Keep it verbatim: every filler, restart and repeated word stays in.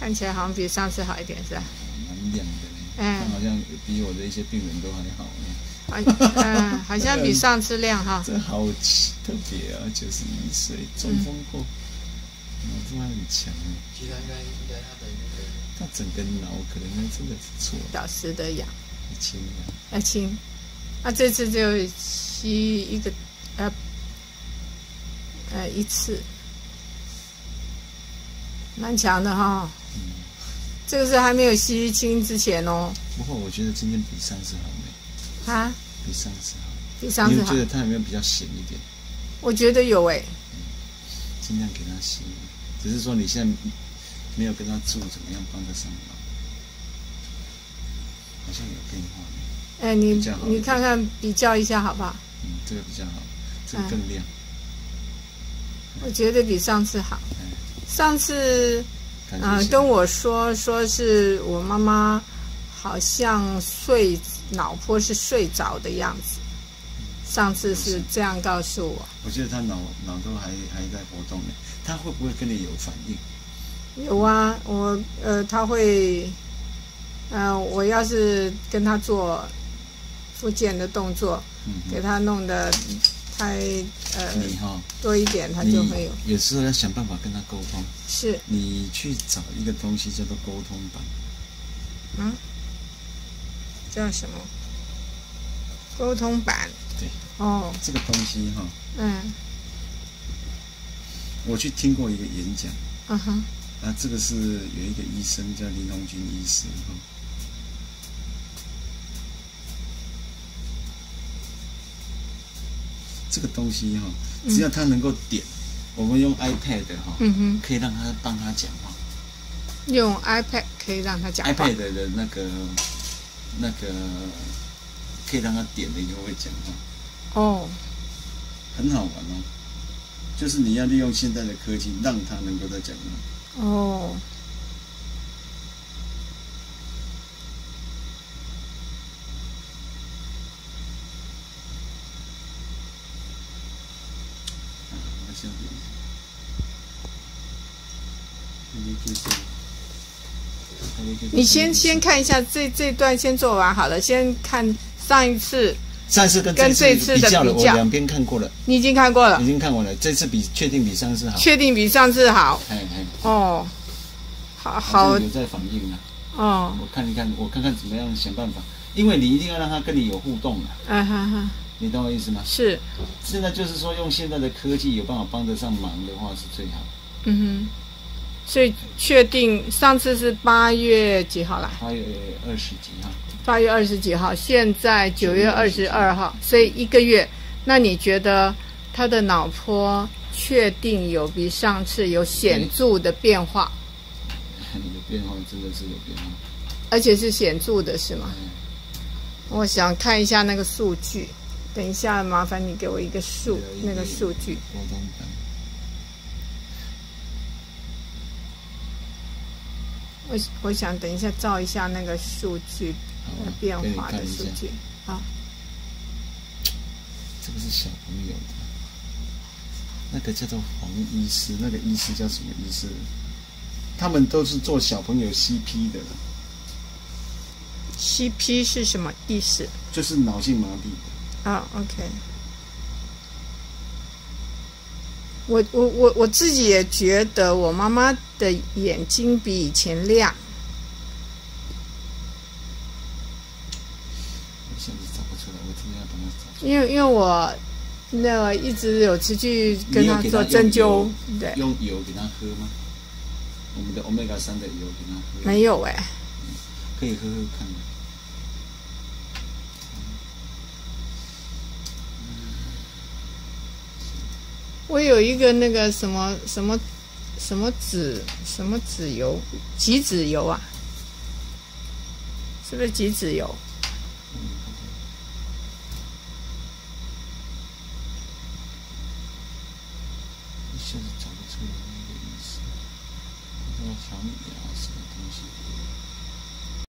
看起来好像比上次好一点，是吧？ 蛮亮的呢， 嗯， 好像比我的一些病人都还好呢。 好，嗯，好像比上次亮哈。 这好特别啊，九十一岁中风过，脑子还很强哎。 其实应该应该他的那个， 他整个脑可能真的不错。 小时的痒， 轻啊， 要轻。那这次就吸一个，呃，呃一次，蛮强的哈。嗯，这个是还没有吸清之前哦。 不过我觉得今天比上次好没？ 啊？ 比上次好。 比上次好。 你觉得它有没有比较咸一点？ 我觉得有诶。 嗯，尽量给它吸，只是说你现在没有跟他住，怎么样帮得上忙？好像有变化。 哎，你你看看比较一下好不好？ 嗯，这个比较好，这个更亮。 嗯、我觉得比上次好。嗯、上次，嗯、呃，跟我说说是我妈妈好像睡脑波是睡着的样子。上次是这样告诉我。 我觉得他脑脑都还还在活动呢，他会不会跟你有反应？ 有啊，我呃，他会，呃，我要是跟他做复健的动作，嗯、给他弄得太呃你哈、哦、 多一点，他就会有。 有时候要想办法跟他沟通。 是。你去找一个东西叫做沟通板。 嗯？叫什么？沟通板。 对。 哦。 这个东西哈、哦。 嗯。 我去听过一个演讲。 嗯哼。 啊，这个是有一个医生叫林鸿军医师哈。这个东西哈，只要他能够点，嗯、我们用 iPad 哈，嗯哼，可以让他帮他讲话。 用 iPad 可以让他讲话。 iPad 的那个那个可以让他点了以后会讲话。哦。很好玩哦，就是你要利用现在的科技，让他能够再讲话。哦。 你先先看一下这这段先做完好了，先看上一次， 上次跟跟这次的比较， 我两边看过了。 你已经看过了？ 已经看过了，这次比确定比上次好。 确定比上次好。 哎哎。 哦，好好。 有在反应啊。 哦。 我看一看，我看看怎么样想办法，因为你一定要让他跟你有互动啊。嗯哈哈。你懂我意思吗？ 是。 现在就是说，用现在的科技有办法帮得上忙的话，是最好。 嗯哼。所以确定上次是八月几号啦？ 八月二十几号。 八月二十几号，现在九月二十二号，所以一个月。那你觉得他的脑波确定有比上次有显著的变化？ 有变化，真的是有变化， 而且是显著的，是吗？嗯、我想看一下那个数据。等一下，麻烦你给我一个数，那个数据。我我想等一下照一下那个数据，那变化的数据。好， 这个是小朋友的，那个叫做黄医师，那个医师叫什么医师？他们都是做小朋友 C P 的。 C P 是什么意思？ 就是脑性麻痹。 啊、oh, ，OK。我我我我自己也觉得我妈妈的眼睛比以前亮。 我现在找不出来，我真的要帮她找出来。 因为因为我那个一直有持续跟她做针灸，对。 用油给她喝吗？我们的 Omega 三的油给她喝。 没有哎、欸嗯。可以喝喝看的。 我有一个那个什么什么什么籽什么籽油，杞子油啊，是不是杞子油？ 一下子找不出来那个意思。我要调你啊。